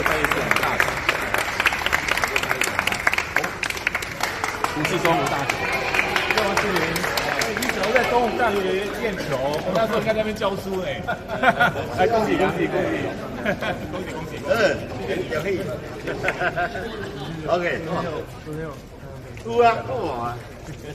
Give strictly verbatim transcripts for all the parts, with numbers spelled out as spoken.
杯是很大的。吴世忠吴大姐， 这王志云，你小时候在东吴大学练球，我那时候应该在那边教书呢。来，恭喜恭喜恭喜，恭喜恭喜！ 嗯，也可以。OK， 输啊，不好啊。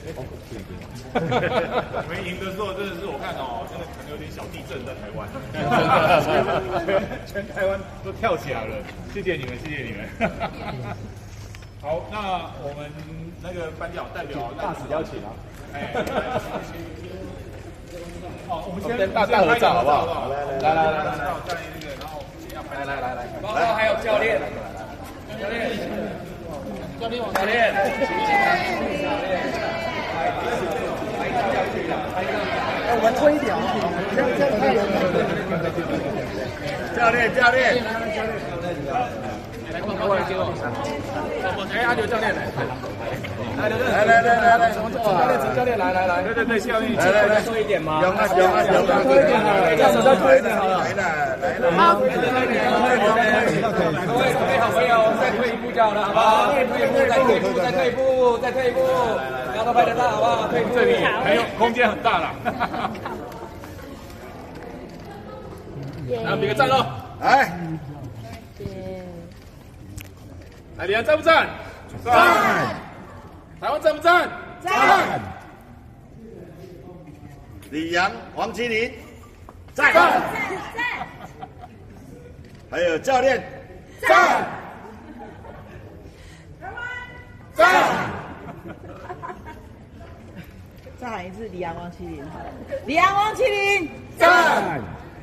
你们赢的时候真的是我看哦，真的可能有点小地震在台湾，全台湾都跳起来了。谢谢你们，谢谢你们。好，那我们那个颁奖代表大使邀请啊。 哎，好，我们先大大合照好不好？ 来来来来来，教练那个，然后来来来来，然后还有教练，教练，教练，教练， 我们推一点啊，这样这样太有教练教练， 来过来接我，哎，阿刘教练来。来来来来来，什么教练？陈教练来来来，对对对，教练，来来来，多一点吗？ 有啊有啊有啊， 多一点好了，这手再多一点好了。 来了来了， 好， 各位各位好朋友，再退一步就好了，好不好？退一步，再退一步，再退一步，再退一步，大家都拍得到，好不好？退一步， 这里很有空间很大了。来，比个赞喽！ 来， 来，李安赞不赞？赞。台湾赞不赞？ 赞。 李阳、王麒麟，赞。 赞。 还有教练， 赞。赞。再喊一次，李阳、王麒麟。李阳、王麒麟，赞。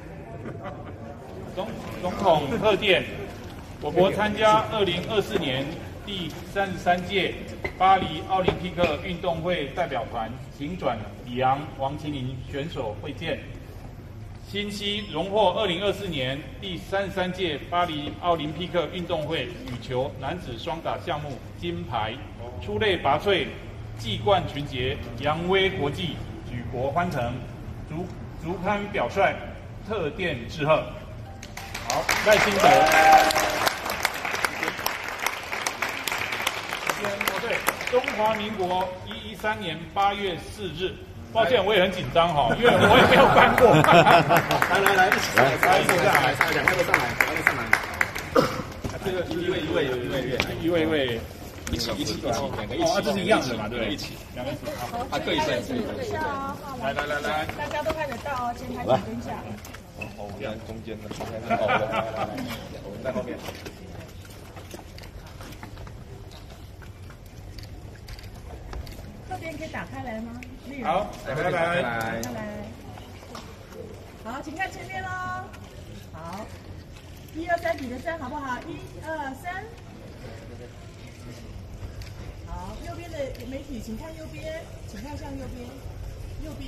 总总统贺电，我国参加二零二四年第三十三届巴黎奥林匹克运动会代表团请转李阳、王麒麟选手会见。新溪荣获二零二四年第三十三届巴黎奥林匹克运动会羽球男子双打项目金牌，出类拔萃，季冠群杰，扬威国际，举国欢腾，足足堪表率，特电致贺。好，赖清德。哦，对，中华民国一一三年八月四日。抱歉，我也很紧张哈，因为我也没有搬过。 来来来，一起来， 来，一起上来， 两位都上来，两位上来。这个一位一位有一位一位一位一起一起一起两个一起。 哦，这是一样的嘛，对不对？ 一起， 两个一起。好， 啊，各一份，各一份。 来来来来， 大家都看得到哦，前台请跟下。 哦，我在中间的，哦，来来来，我们在后面。 这边可以打开来吗？ 好，来来来， 打开来。好，请看前面喽。好，一二三，比个三好不好？一二三。好，右边的媒体请看右边，请看向右边，右边。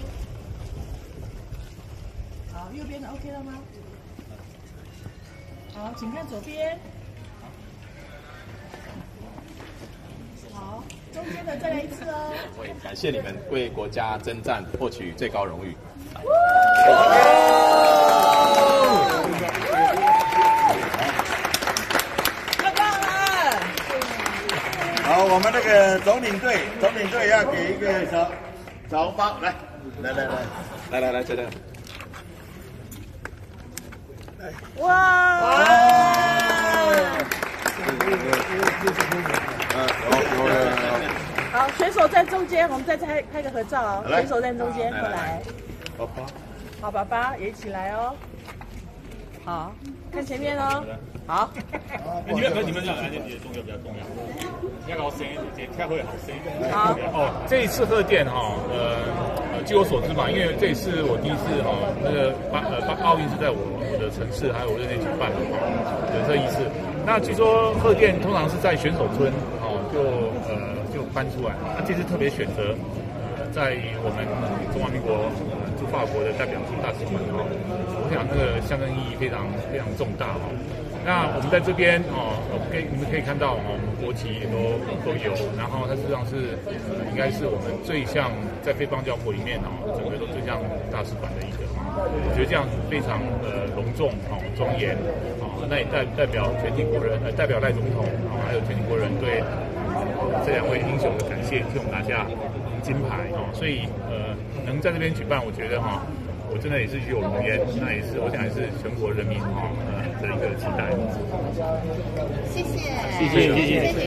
好，右边的 OK 了吗？好，请看左边。好，中间的再来一次哦。 我也感谢你们为国家征战，获取最高荣誉。 太棒了！ 好，我们那个总领队，总领队要给一个小小红包，来，来来来， 来来来，这个。 哇！好，选手在中间，我们再拍拍个合照哦。选手在中间，过来。 爸爸， 好，爸爸也一起来哦。好，看前面哦。好。 你们可你们讲哪件比较重要？比较重要？你要搞声，也跳会好声。 好。 哦，这一次贺电哈，呃，据我所知嘛，因为这一次我第一次哈，那个巴呃巴奥运是在我我的城市还有我的那举办的哈，有这一次。那据说贺电通常是在选手村哦，就呃就搬出来，那这次特别选择呃在我们中华民国驻法国的代表处大使馆哦，我想那个象征意义非常非常重大哦。那我们在这边哦，可以你们可以看到哦，我们国旗也都都有，然后它实际上是、呃、应该是我们最像在非邦交国里面哦，整个都最像大使馆的一个哦，我觉得这样非常呃隆重哦庄严哦，那也代代表全体国人呃代表赖总统哦，还有全体国人对、呃、这两位英雄的感谢，替我们拿下金牌哦，所以呃能在这边举办，我觉得哈、哦。我真的也是与有荣焉，那也是我想也是全国人民哈呃的一个期待。 谢谢， 谢谢，谢谢。